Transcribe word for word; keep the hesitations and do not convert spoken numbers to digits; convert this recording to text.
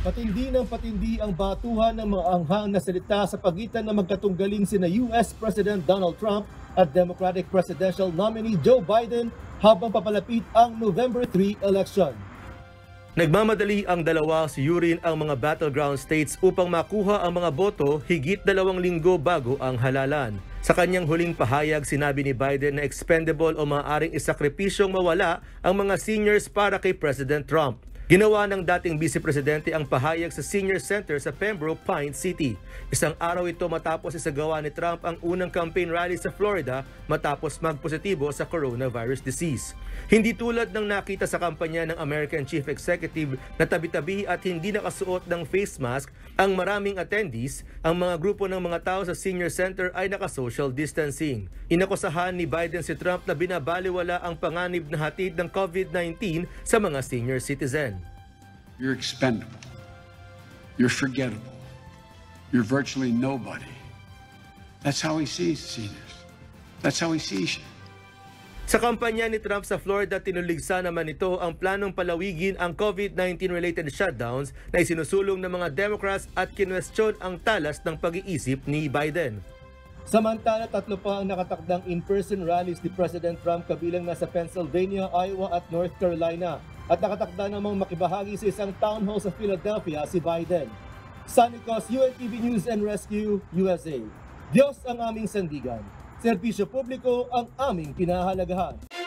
Patindi ng patindi ang batuhan ng mga anghang na salita sa pagitan ng magkatunggaling sina U S President Donald Trump at Democratic Presidential nominee Joe Biden habang papalapit ang November third election. Nagmamadali ang dalawa siyurin ang mga battleground states upang makuha ang mga boto higit dalawang linggo bago ang halalan. Sa kanyang huling pahayag, sinabi ni Biden na expendable o maaaring isakripisyong mawala ang mga seniors para kay President Trump. Ginawa ng dating Vice Presidente ang pahayag sa Senior Center sa Pembroke Pines City. Isang araw ito matapos isagawa ni Trump ang unang campaign rally sa Florida matapos magpositibo sa coronavirus disease. Hindi tulad ng nakita sa kampanya ng American Chief Executive na tabi-tabi at hindi nakasuot ng face mask ang maraming attendees, ang mga grupo ng mga tao sa Senior Center ay naka-social distancing. Inakusahan ni Biden si Trump na binabaliwala ang panganib na hatid ng COVID nineteen sa mga senior citizen. You're expendable. You're forgettable. You're virtually nobody. That's how he sees seniors. That's how he sees you. Sa kampanya ni Trump sa Florida, tinuligsa naman ito ang planong palawigin ang COVID nineteen related shutdowns na isinusulong ng mga Democrats at kinwestiyon ang talas ng pag-iisip ni Biden. Samantala, tatlo pa ang nakatakdang in-person rallies ni President Trump kabilang nasa Pennsylvania, Iowa at North Carolina. At nakatakda namang makibahagi sa isang town hall sa Philadelphia si Biden. Sunny Cos, U N T V News and Rescue, U S A. Diyos ang aming sandigan. Serbisyo publiko ang aming pinahahalagahan.